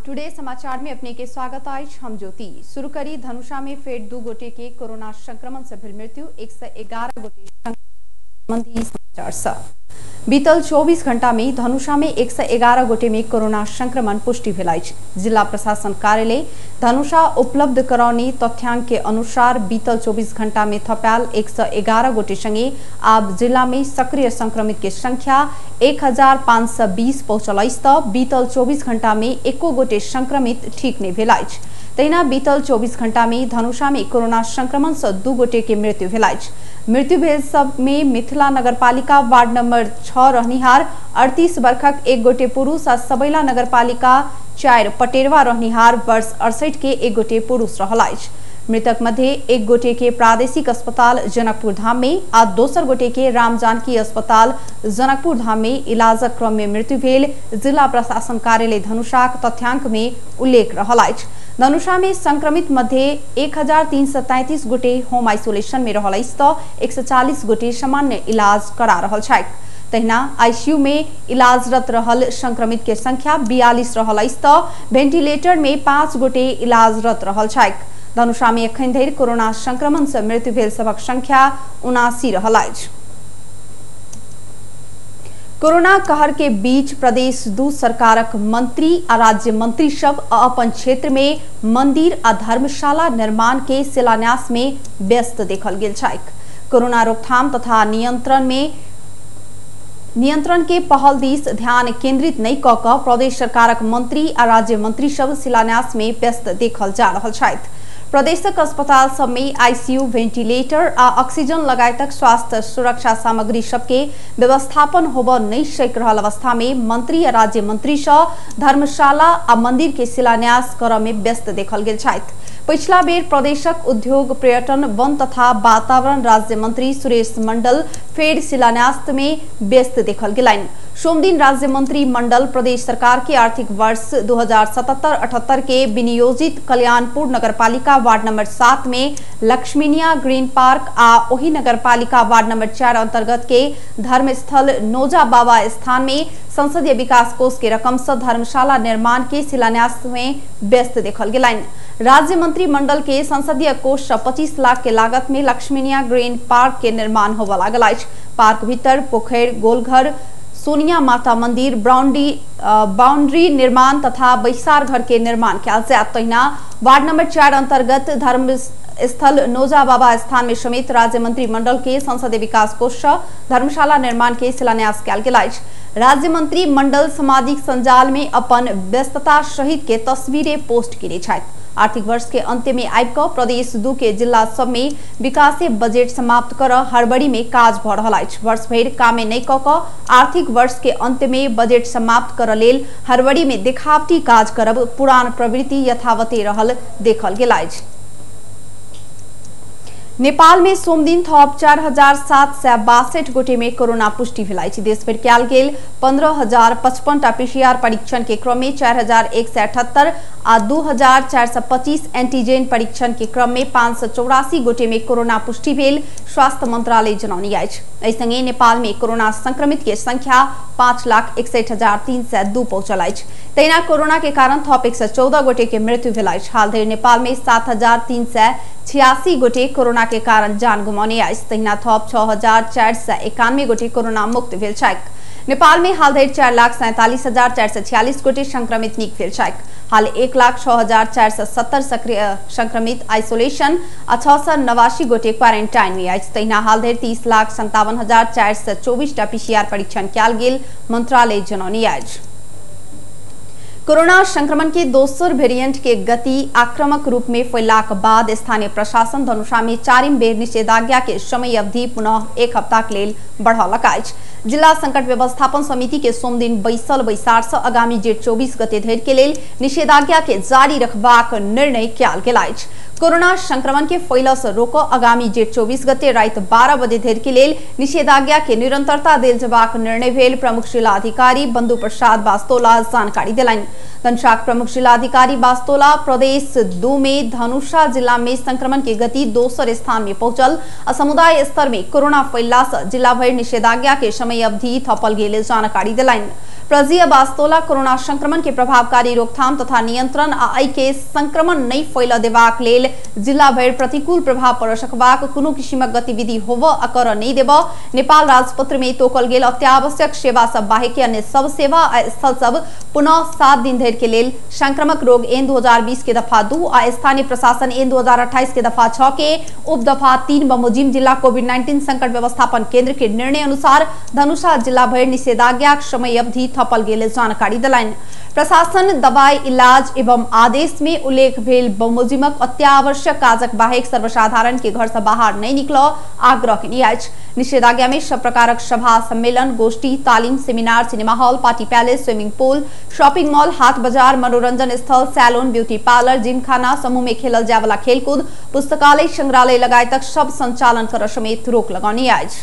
Today समाचार में अपने के स्वागत आज हम ज्योति शुरू करी। धनुषा में फेर 2 गोटे के कोरोना संक्रमण से भेल मृत्यु, 111 गोटे संबंधी समाचार। बीतल 24 घंटा में धनुषा में 111 गोटे में कोरोना संक्रमण पुष्टि भेल अछि। जिला प्रशासन कार्यालय धनुषा उपलब्ध कराउने तथ्याङ्क के अनुसार बीतल 24 घंटा में थपाल 111 गोटे संगे आब जिला में सक्रिय संक्रमित के संख्या 1520 पहुंचल अछि त बीतल 24 घंटा में एको गोटे संक्रमित ठीक नहीं भेल अछि। तहिना बीतल 24 घंटा में धनुषा में कोरोना संक्रमण से 2 गोटे के मृत्यु भेल अछि। मृत्यु भेल सब में मिथिला नगरपालिका वार्ड नंबर 6 रहनिहार 38 वर्षक 1 गोटे पुरुष आ सबैला नगरपालिका 4 पटेरवा रहनिहार वर्ष 68 के 1 गोटे पुरुष रहल अछि। मृतक मध्य 1 गोटे के प्रादेशिक अस्पताल जनकपुर धाम में आ दोसर गोटे के राम जानकी अस्पताल जनकपुर धाम में इलाजक क्रम में मृत्यु भेल जिला प्रशासन कार्यालय धनुषाक तथ्याङ्क में उल्लेख रहल अछि। धनुषा में संक्रमित मध्य 1333 गोटे होम आइसोलेशन में रहल अछि त 140 गोटे सामान्य इलाज करा रहल छथि। तहिना आईसीयू में इलाजरत रहल संक्रमित के संख्या 42 रहल अछि त वेंटिलेटर में 5 गोटे इलाजरत रहल छथि। धनुषा में एखन धरि कोरोना संक्रमण से मृत्यु भेल सबक संख्या 79 रहल अछि। कोरोना कहर के बीच प्रदेश 2 सरकारक मंत्री आ राज्य मंत्री सब अपन क्षेत्र में मंदिर आ धर्मशाला निर्माण के शिलान्यास में व्यस्त देखल गेल छथि। कोरोना रोकथाम तथा नियंत्रण के पहल दिस ध्यान केंद्रित नहीं क क प्रदेश सरकारक मंत्री आ राज्य मंत्री सब शिलान्यास में व्यस्त देखल जा रहल छथि। प्रदेशक अस्पताल सब में आईसीयू, वेंटिलेटर आ ऑक्सीजन लगायतक स्वास्थ्य सुरक्षा सामग्री सबके व्यवस्थापन होब नहीं सक रहल अवस्था में मंत्री आ राज्य मंत्री सब धर्मशाला आ मंदिर के शिलान्यास करय में व्यस्त देखल गेल छथि। पिछला बेर प्रदेशक उद्योग, पर्यटन, वन तथा वातावरण राज्य मंत्री सुरेश मंडल फेर शिलान्यास में व्यस्त देखल गेलनि। सोमदिन राज्य मंत्री मंडल प्रदेश सरकार के आर्थिक वर्ष 2077-78 के विनियोजित कल्याणपुर नगरपालिका वार्ड नंबर 7 में लक्ष्मीनिया ग्रीन पार्क आ ओही नगरपालिका वार्ड नंबर 4 अंतर्गत के धर्मस्थल नोजा बाबा स्थान में संसदीय विकास कोष के रकम से धर्मशाला निर्माण के शिलान्यास में व्यस्त देखल गेलनि। राज्य मंत्री मंडल के संसदीय कोष से 25 लाख के लागत में लक्ष्मीनिया ग्रीन पार्क के निर्माण होबय लागल अछि। पार्क भीतर पोखर, गोलघर, सोनिया माता मंदिर, बाउंड्री निर्माण तथा बैसार घर के निर्माण कयल जायत। तहिना वार्ड नंबर 4 अंतर्गत धर्मस्थल नोजा बाबा स्थान में समेत राज्य मंत्री मंडल के संसदीय विकास कोष से धर्मशाला निर्माण के शिलान्यास कयल गेल अछि। राज्य मंत्री मंडल सामाजिक संजाल में अपन व्यस्तता सहित के तस्वीरें पोस्ट केने छथि। आर्थिक वर्ष के अंत्य में आबिक प्रदेश 2 के जिला सब में विकासे बजेट समाप्त कर हड़बड़ी में काज भ रहल अछि। वर्ष भरि कामे नहीं क क आर्थिक वर्ष के अंत्य में बजेट समाप्त कर लेल हड़बड़ी में देखावटी काज करब पुरान प्रवृत्ति यथावते रहल देखल गेल अछि। नेपाल में सोमदिन थप 4762 गोटे में कोरोना पुष्टि भेल अछि। देश भर कयल गेल 15055 टा पीसीआर परीक्षण के क्रम में 4178 आ 2425 एंटीजन परीक्षण के क्रम में 584 गोटे में कोरोना पुष्टि भेल स्वास्थ्य मंत्रालय जनौने अछि। एहि संगे नेपाल में कोरोना संक्रमित के संख्या 5,61,302 पहुंचल अछि। तहिना कोरोना के कारण थप 114 गोटे के मृत्यु भेल अछि। हाल धरि नेपाल में 7386 गोटे कोरोना के कारण जान गुमाउने अछि। तहिना थप 6491 गोटे कोरोना मुक्त भेल छथि। नेपाल में हाल धरि 4,47,446 गोटे संक्रमित नीक भेल छथि। हाल 1,06,470 सक्रिय संक्रमित आइसोलेशन आ 689 गोटे क्वारेंटाइन में अछि। तहिना हाल धरि 30,57,424 टा पीसीआर परीक्षण कयल गेल मंत्रालय जनौने अछि। कोरोना संक्रमण के दोसर वेरिएंट के गति आक्रामक रूप में फैलाक बाद स्थानीय प्रशासन धनुषा में 4म बेर निषेधाज्ञा के समय अवधि पुनः 1 हफ्ताक लेल बढ़ौलक अछि। जिला संकट व्यवस्थापन समिति के सोमदिन बैसल बैसार से आगामी जेठ 24 गते धरि के लेल निषेधाज्ञा के जारी रखबाक निर्णय कयल गेल अछि। कोरोना संक्रमण के फैला से रोक आगामी जेठ 24 गते रात 12 बजे धरि के लेल निषेधाज्ञा के निरंतरता देल जबाक निर्णय भेल प्रमुख जिलाधिकारी बंधु प्रसाद वास्तोला जानकारी दिलनि। धनुषाक प्रमुख जिलाधिकारी वास्तोला प्रदेश 2 में धनुषा जिला में संक्रमण के गति दोसर स्थान में पहुंचल आ समुदाय स्तर में कोरोना फैलला से जिला भर निषेधाज्ञा के समय अवधि थपल गेल जानकारी दिलनि। प्रजीय बास्तोला कोरोना संक्रमण के प्रभावकारी रोकथाम तथा नियंत्रण आ एहि के संक्रमण नहीं फैल देबाक लेल जिला भरि प्रतिकूल प्रभाव पड़ सकबाक कोनो किसिमक गतिविधि होबो आ कर नहीं देबो नेपाल राजपत्र में तोकल गेल अत्यावश्यक सेवा सब बाहेक अन्य सब सेवा आ स्थल सब पुनः 7 दिन धरि के लेल संक्रामक रोग ऐन 2020 के दफा 2 आ स्थानीय प्रशासन ऐन 2028 के दफा 6 के उप दफा 3 बमोजिम जिला कोविड-19 संकट व्यवस्थापन केंद्र के निर्णय अनुसार धनुषा जिला भर निषेधाज्ञा समय अवधि थपल गेल जानकारी दिलाइन। प्रशासन दवाई इलाज एवं आदेश में उल्लेख भेल बमोजिमक अत्यावश्यक काजक बाहेक सर्वसाधारण के घर से बाहर नहीं निकल आग्रह केने अछि। निषेधाज्ञा में सब प्रकारक सभा सम्मेलन गोष्ठी तालीम seminar cinema hall party palace swimming pool shopping mall हाट बाजार मनोरंजन स्थल सैलून ब्यूटी पार्लर जिमखाना समूह में खेलल जाय वाला खेलकूद पुस्तकालय संग्रहालय लगायतक सब संचालन कर समेत रोक लगानी अछि।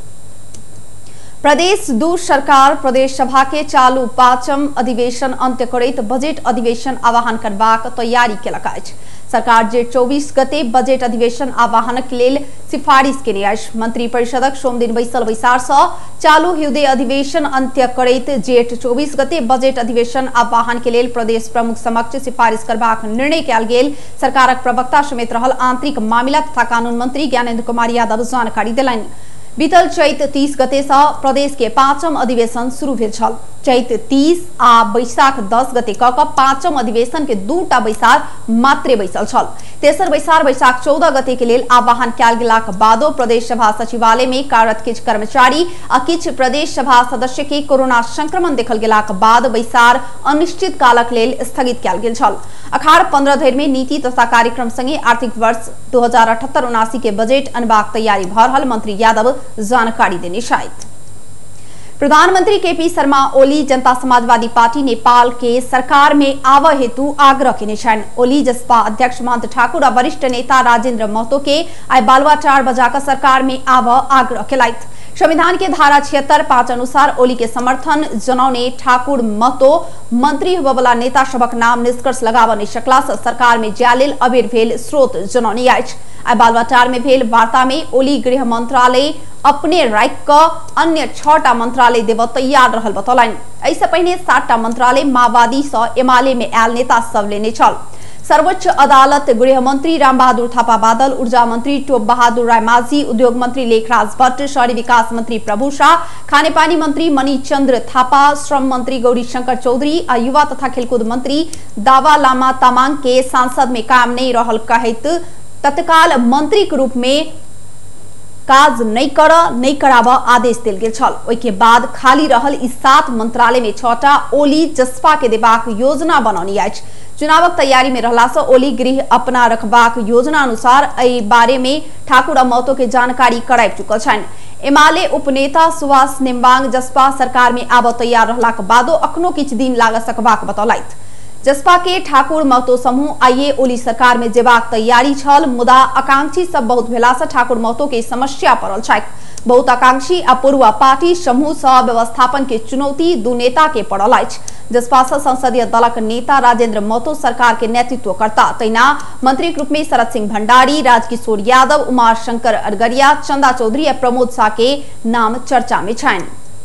प्रदेश 2 सरकार प्रदेश सभा के चालू 5म अधिवेशन अंत्य करैत बजेट अधिवेशन आह्वान करबाक तैयारी केलक अछि। सरकार जे 24 गते बजेट अधिवेशन आह्वानक लेल सिफारिश केने अछि। मंत्री परिषदक सोमदिन बैसल बैसार सँ चालू हृदय अधिवेशन अंत्य करैत जेठ 24 गते बजेट अधिवेशन आह्वान के लेल प्रदेश प्रमुख समक्ष सिफारिश करबाक निर्णय कयल गेल सरकारक प्रवक्ता समेत रहल आंतरिक मामिला तथा कानून मंत्री ज्ञानेन्द्र कुमार यादव जानकारी देलनि। बीतल चैत 30 गते से प्रदेश के 5म अधिवेशन शुरू भेल छल। चैत 30 आ बैसाख 10 गते क 5म अधिवेशन के 2टा बैसार मात्रे बैसल छल। तेसर बैसार बैसाख 14 गते के लेल आह्वान कयल गेलाक बादो प्रदेश सभा सचिवालय में कार्यरत किछ कर्मचारी आ किछ प्रदेश सभा सदस्य के कोरोना संक्रमण देखल गेलाक बाद बैसार अनिश्चित कालक लेल स्थगित कयल गेल छल। अखाड़ 15 धरि में नीति तथा कार्यक्रम संगे आर्थिक वर्ष 2078-79 के बजेट अनबाक तैयारी भ रहल मंत्री यादव जानकारी देने शायद। प्रधानमंत्री केपी शर्मा ओली जनता समाजवादी पार्टी नेपाल के सरकार में आव हेतु आग्रह केने छन्। ओली जसपा अध्यक्ष महंत ठाकुर और वरिष्ठ नेता राजेन्द्र महतो के आइ बालुवाटार बजाकर सरकार में आव आग्रह केलथि। संविधान के धारा 76(5) अनुसार ओली के समर्थन जनाउने ठाकुर महतो मंत्री होबवला नेता सबक नाम निष्कर्ष लगाब नहि सकला सँ सरकार में जालेल अबेर भेल स्रोत जनौने अछि। आइ बालुवाटार में भेल वार्ता में ओली गृह मंत्रालय अपने राखि क अन्य 6टा मंत्रालय देव तैयार रहल बतौलनि। एहिसँ पहिने 7टा मंत्रालय माओवादी सँ एमाले में आयल नेता सब लेने छल। सर्वोच्च अदालत गृह मंत्री रामबहादुर थापा बादल, ऊर्जा मंत्री टोप बहादुर राय माझी, उद्योग मंत्री लेखराज भट्ट, शहरी विकास मंत्री प्रभु शाह, खानेपानी मंत्री मणिचंद्र थापा, श्रम मंत्री गौरी शंकर चौधरी आ युवा तथा खेलकूद मंत्री दावा लामा तामाङ के सांसद में काम नहीं रहल कहैत तत्काल मंत्री के रूप में काज नहीं कराब आदेश देल गेल छल। ओहि के बाद खाली रहल ई 7 मंत्रालय में 6टा ओली जसपा के देबाक योजना बनौनी अछि। चुनावक तैयारी में रहला से ओली गृह अपना रखबाक योजना अनुसार एहि बारे में ठाकुर आ महतो के जानकारी कराबि चुकल छनि। एमाले उपनेता सुभाष नेम्बाङ जसपा सरकार में आब तैयार रहलाक बादो अखनो किछु दिन लाग सकबाक बतौलथि। जसपा के ठाकुर महतो समूह आइए ओली सरकार में जेबाक तैयारी छल, मुदा आकांक्षी सब बहुत भेला से ठाकुर महतो के समस्या पड़ल छैक। बहुत आकांक्षी आ पूर्व पार्टी समूह सह व्यवस्थापन के चुनौती दू नेता के पड़ल अछि। जसपा संसदीय दलक नेता राजेन्द्र महतो सरकार के नेतृत्व करता, तैना मंत्री के रूप में शरद सिंह भंडारी, राजकिशोर यादव, उमा शंकर अरगरिया, चंदा चौधरी और प्रमोद शाह के नाम चर्चा में छन्।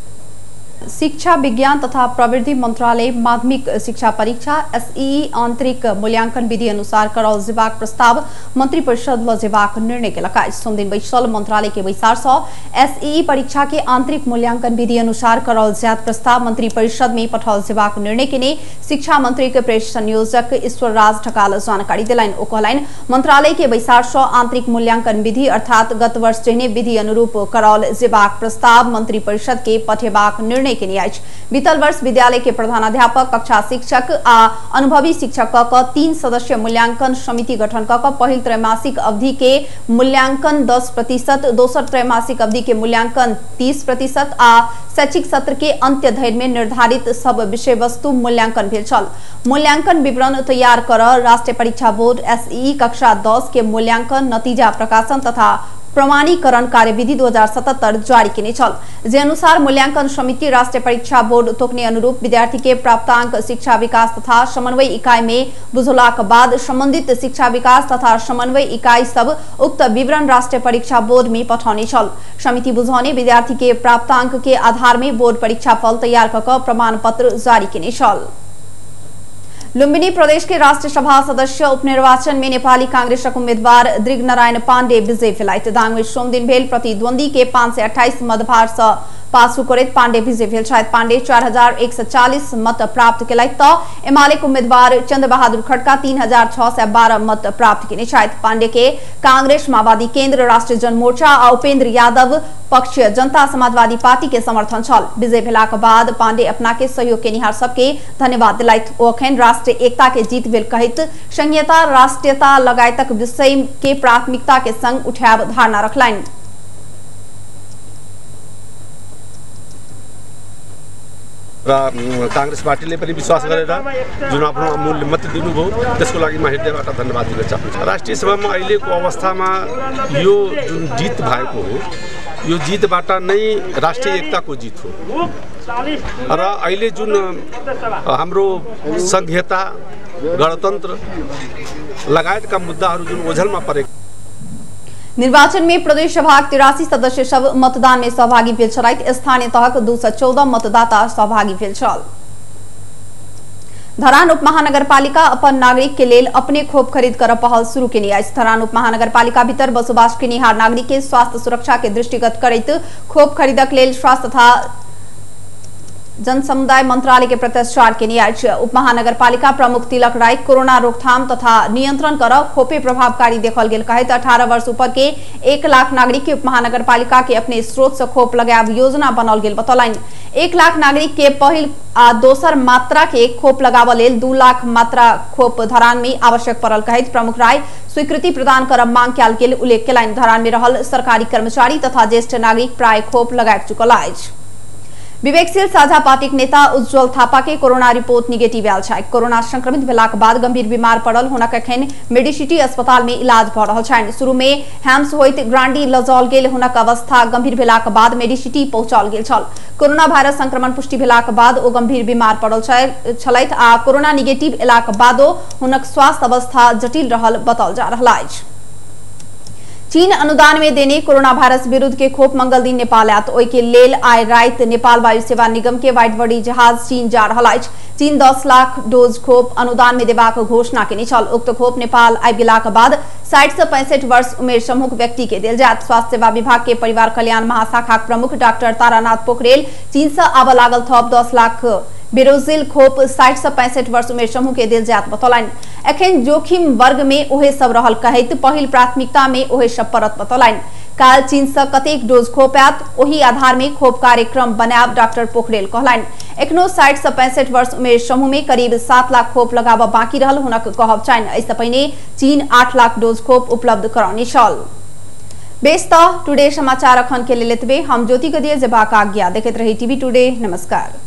शिक्षा विज्ञान तथा प्रविधि मंत्रालय माध्यमिक शिक्षा परीक्षा एसईई आंतरिक मूल्यांकन विधि अनुसार कराओल जेबाक प्रस्ताव मंत्री परिषद ल जेबाक निर्णय केलक अछि। सोमदिन बैसल मंत्रालय के बैसार सँ एसईई परीक्षा के आंतरिक मूल्यांकन विधि अनुसार कराओल जायत प्रस्ताव मंत्री परिषद में पठाओल जेबाक निर्णय केने शिक्षा मंत्री के प्रेस संयोजक ईश्वर राज ढकाल जानकारी देलनि। ओ कहलनि मंत्रालय के बैसार सँ आंतरिक मूल्यांकन विधि अर्थात गत वर्ष जेहने विधि अनुरूप कराओल जेबाक प्रस्ताव मंत्री परिषद के पठेबाक निर्णय बीतल वर्ष विद्यालय के प्रधानाध्यापक, कक्षा शिक्षक आ अनुभवी शिक्षक क 3 सदस्यीय मूल्यांकन समिति गठन क पहिल त्रैमासिक अवधि के मूल्यांकन 10%, दोसर त्रैमासिक अवधि के मूल्यांकन 30% आ शैक्षिक सत्र के अंत्य धरि में निर्धारित सब विषय वस्तु मूल्यांकन भेल छल। मूल्यांकन विवरण तैयार कर राष्ट्रीय परीक्षा बोर्ड एसईई कक्षा 10 के मूल्यांकन नतीजा प्रकाशन तथा प्रमाणीकरण कार्यविधि 2077 जारी किने छल जे अनुसार मूल्यांकन समिति राष्ट्रीय परीक्षा बोर्ड तोकने अनुरूप विद्यार्थी के प्राप्तांक शिक्षा विकास तथा समन्वय इकाई में बुझलाक बाद संबंधित शिक्षा विकास तथा समन्वय इकाई सब उक्त विवरण राष्ट्रीय परीक्षा बोर्ड में पठाउने छल। समिति बुझाउने विद्यार्थी के प्राप्तांक के आधार में बोर्ड परीक्षा फल तैयार कर प्रमाण पत्र जारी किने छल। लुम्बिनी प्रदेश के राष्ट्रीय सभा सदस्य उपनिर्वाचन में नेपाली कांग्रेस उम्मीदवार दृग्नारायण पाण्डे विजय भेलाइत। दाङ में सोमदिन भेल प्रतिद्वंदी के 528 मतभार से पासु करेत पाण्डे विजय भेल छथि। पाण्डे 4140 मत प्राप्त केलथि त एमाले उम्मीदवार चन्द्रबहादुर खड्का 3612 मत प्राप्त केने छथि। पाण्डे के कांग्रेस माओवादी केन्द्र राष्ट्रिय जनमोर्चा आ उपेन्द्र यादव पक्षीय जनता समाजवादी पार्टी के समर्थन छल। विजय भेलाक बाद पाण्डे अपना के सहयोग केनिहार सबके धन्यवाद दिलथि। ओ अखन राष्ट्रीय एकता के जीत भेल कहित संघीयता राष्ट्रीयता लगायतक विषय के प्राथमिकता के संग उठाव धारणा रखलनि। कांग्रेस पार्टीले पनि विश्वास गरेर जुन आफ्नो अमूल्य मत दिनुभयो त्यसको लागि म हृदयबाट धन्यवाद दिन चाहन्छु। राष्ट्रिय सभामा अहिलेको अवस्थामा यो जुन जित भएको हो यो जितबाट नै राष्ट्रिय एकताको जित हो र अहिले जुन हाम्रो संघीयता गणतन्त्र लगायतका मुद्दाहरू जुन ओझलमा परेको निर्वाचन में प्रदेश सभा 83 सदस्य सब मतदान में सहभागी भेल छथि। स्थानीय तहक 214 मतदाता सहभागी भेल छल। धरान उपमहानगरपालिका अपन नागरिक के लेल अपने खोप खरीद कर पहल शुरू केने अछि। धरान उपमहानगरपालिका भीतर बसोबास केनिहार नागरिक के स्वास्थ्य सुरक्षा के दृष्टिगत करैत खोप खरीदक लेल स्वास्थ्य तथा जनसमुदाय मंत्रालय के प्रत्याचार केने अछि। उपमहानगरपालिका प्रमुख तिलक राय कोरोना रोकथाम तथा नियंत्रण कर खोपे प्रभावकारी देखल गेल कहैत 18 वर्ष ऊपर के 1 लाख नागरिक के उपमहानगरपालिका के अपने स्रोत से खोप लगाब योजना बनल गेल बतौलनि। 1 लाख नागरिक के पहिल आ दोसर मात्रा के खोप लगाब लेल 2 लाख मात्रा खोप धरान में आवश्यक पड़ल कहैत प्रमुख राय स्वीकृति प्रदान कर मांग कयल गेल उल्लेख केलनि। धरान में रहल सरकारी कर्मचारी तथा ज्येष्ठ नागरिक प्राय खोप लगा चुकल अछि। विवेकशील साझा पार्टी नेता उज्जवल थापा के कोरोना रिपोर्ट निगेटिव आयल छै। कोरोना संक्रमित भेलाक बाद गंभीर बीमार पड़ल हुनक एखन मेडिसिटी अस्पताल में इलाज भ रहल छनि। शुरू में हैम्स होइत ग्रांडी लजल गेल हुनक अवस्था गंभीर भेलाक बाद मेडिसिटी पहुंचाल गेल छल। कोरोना वायरस संक्रमण पुष्टि भेलाक बाद ओ गंभीर बीमार पड़ल छलथि आ कोरोना निगेटिव एलाक बादो हुनक स्वास्थ्य अवस्था जटिल रहल बताओल जा रहल अछि। चीन अनुदान में देने कोरोना वायरस विरुद्ध के खोप मंगल दिन नेपाल आयत। ओहि के लेल आइ राति नेपाल वायु सेवा निगम के व्हाइट बॉडी जहाज चीन जा रहल अछि। चीन 10 लाख डोज खोप अनुदान में देबाक घोषणा केने छल। उक्त खोप नेपाल आबि गेलाक बाद 60 से 65 वर्ष उमेर समूह व्यक्ति के देल जायत। स्वास्थ्य सेवा विभाग के परिवार कल्याण महाशाखा प्रमुख डॉक्टर तारानाथ पोखरेल चीन से आब लागल थप 10 लाख बेरोजिल खोप 60 से 65 वर्ष उमेर समूह के देल जायत बतौलनि। एखन जोखिम वर्ग में ओहे सब रहल कहैत पहिल प्राथमिकता में ओहे सब परत बतौलनि। काल चीन से कतेक डोज खोप आयत ओही आधार में खोप कार्यक्रम बनायब डॉक्टर पोखरेल कहलनि। एखनो 60 से 65 वर्ष उमेर समूह में करीब 7 लाख खोप लगाब बाकी रहल हुनक कहब छनि। एहिसँ पहिने चीन 8 लाख डोज खोप उपलब्ध करौने छल। बेस टुडे समाचार अखन के लेल एतबे। हम ज्योति गदिये जेबाक आज्ञा। देखैत रही टीवी टुडे। नमस्कार।